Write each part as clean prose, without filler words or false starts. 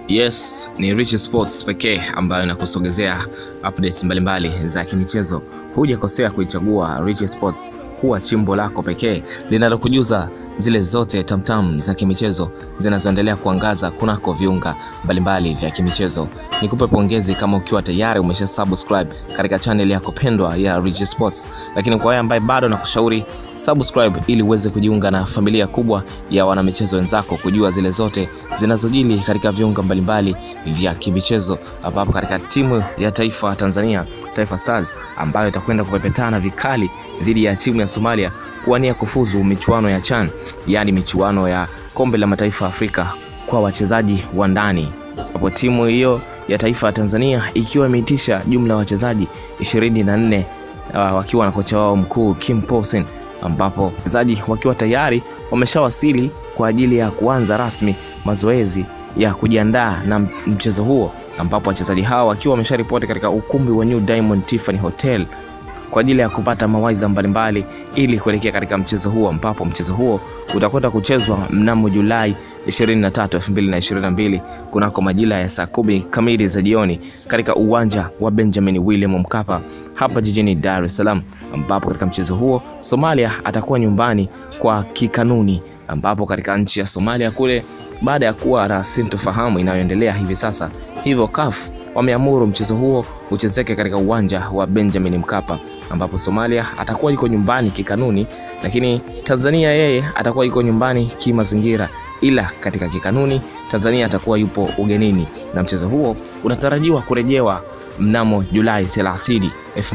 Yes, ni Rich Sports pekee ambayo inakusogezea updates mbalimbali za kimichezo. Hujakosea kuichagua Rich Sports kuwa chimbo lako pekee linalokujuza zile zote tamtam za kimichezo zinazoendelea kuangaza kunako viunga mbalimbali vya kimichezo. Nikupe pongezi kama ukiwa tayari umesha subscribe katika channel yako pendwa ya Rich Sports. Lakini kwa wewe ambaye bado nakushauri subscribe ili uweze kujiunga na familia kubwa ya wanamichezo wenzako, kujua zile zote zinazojili katika viunga mbalimbali vya kimichezo, ambapo katika timu ya taifa Tanzania, Taifa Stars, ambayo itakwenda kupepetana vikali dhidi ya timu ya Somalia kuwania kufuzu michuano ya CHAN, yani michuano ya kombe la mataifa Afrika kwa wachezaji wa ndani. Hapo timu hiyo ya taifa Tanzania ikiwa imeitisha jumla ya wachezaji 24 wakiwa na kocha wao mkuu Kim Paulsen, ambapo wachezaji wakiwa tayari wameshawasili kwa ajili ya kuanza rasmi mazoezi ya kujiandaa na mchezo huo, ambapo wachezaji hao wakiwa wamesharipoti katika ukumbi wa New Diamond Tiffany Hotel kwa ajili ya kupata mawaidha mbalimbali ili kuelekea katika mchezo huo, ambapo mchezo huo utakwenda kuchezwa mnamo Julai 23, 2022 kunako majira ya saa 10 kamili za jioni katika uwanja wa Benjamin William Mkapa hapa jijini Dar es Salaam, ambapo katika mchezo huo Somalia atakuwa nyumbani kwa kikanuni, ambapo katika nchi ya Somalia kule, baada ya kuwa na sintofahamu inayoendelea hivi sasa, hivyo CAF wameamuru mchezo huo uchezeke katika uwanja wa Benjamin Mkapa, ambapo Somalia atakuwa yuko nyumbani kikanuni, lakini Tanzania yeye atakuwa yuko nyumbani kimazingira, ila katika kikanuni Tanzania atakuwa yupo ugenini, na mchezo huo unatarajiwa kurejewa mnamo Julai 30,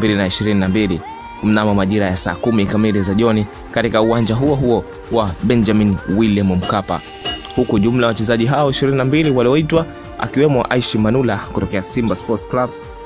2022 mnamo majira ya saa 10 kamili za jioni katika uwanja huo wa Benjamin William Mkapa, huku jumla wachezaji hao 22 walioitwa akiwemo Aishi Manula kutokea Simba Sports Club,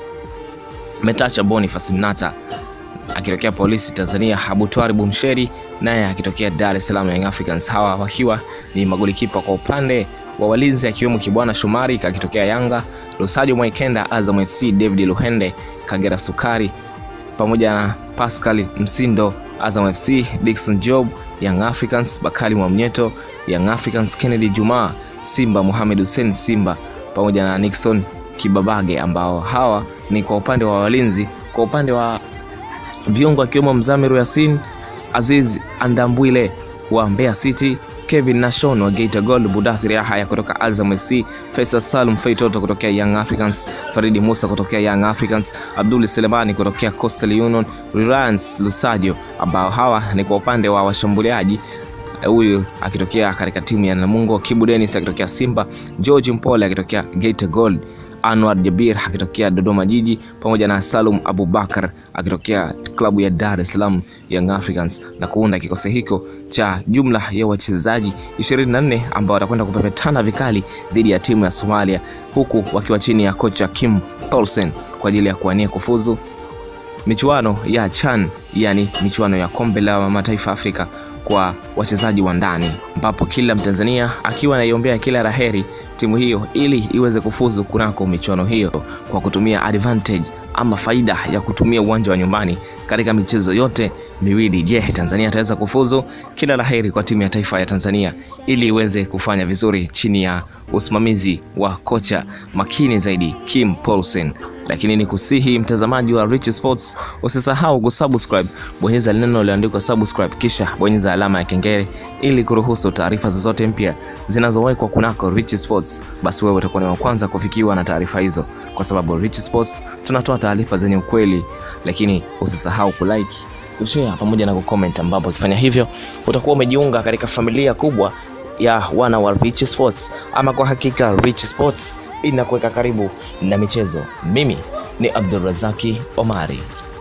Metacha Boniface Mnata akitokea Polisi Tanzania, Abutwari Bumsheri naye akitokea Dar es Salaam Young Africans, hawa wakiwa ni magolikipa. Kwa upande wa walinzi akiwemo Kibwana Shumari akitokea Yanga, Lusajo Mwaikenda Azam FC, David Luhende Kagera Sukari pamoja na Pascal Msindo Azam FC, Dickson Job Young Africans, Bakali Mwamnyeto Young Africans, Kennedy Juma Simba, Mohamed Hussein Simba pamoja na Nixon Kibabage, ambao hawa ni kwa upande wa walinzi. Kwa upande wa viungo akiwemo Mzamiru Yasin, Aziz Andambwile wa Mbeya City, Kevin Nashon wa Geita Gold, Budathiri Yahya kutoka Azam FC, Faisal Salum Feitoto kutokea Young Africans, Faridi Musa kutokea Young Africans, Abdul Selemani kutokea Coastal Union, Reliance Lusajo, ambao hawa ni kwa upande wa washambuliaji, huyu akitokea katika timu ya Namungo, Kibu Dennis akitokea Simba, George Mpole akitokea Geita Gold, Anwar Jabir akitokea Dodoma Jiji pamoja na Salum Abubakar akitokea klabu ya Dar es Salaam Young Africans, na kuunda kikosi hicho cha jumla ya wachezaji 24 ambao watakwenda kupepetana vikali dhidi ya timu ya Somalia, huku wakiwa chini ya kocha Kim Paulsen kwa ajili ya kuania kufuzu michuano ya CHAN, yani michuano ya kombe la mataifa Afrika kwa wachezaji wa ndani, ambapo kila Mtanzania akiwa anaiombea kila laheri timu hiyo ili iweze kufuzu kunako michuano hiyo kwa kutumia advantage ama faida ya kutumia uwanja wa nyumbani katika michezo yote miwili. Je, Tanzania itaweza kufuzu? Kila laheri kwa timu ya taifa ya Tanzania ili iweze kufanya vizuri chini ya usimamizi wa kocha makini zaidi Kim Paulsen. Lakini ni kusihi mtazamaji wa Rich Sports, usisahau kusubscribe, bonyeza neno lililoandikwa subscribe kisha bonyeza alama ya kengele ili kuruhusu taarifa zozote mpya zinazowekwa kunako Rich Sports. Basi wewe utakuwa wa kwanza kufikiwa na taarifa hizo, kwa sababu Rich Sports tunatoa taarifa zenye ukweli. Lakini usisahau kulike, kushare pamoja na kucomment, ambapo ukifanya hivyo utakuwa umejiunga katika familia kubwa ya wana wa Rich Sports. Ama kwa hakika Rich Sports inakuweka karibu na michezo. Mimi ni Abdulrazaki Omari.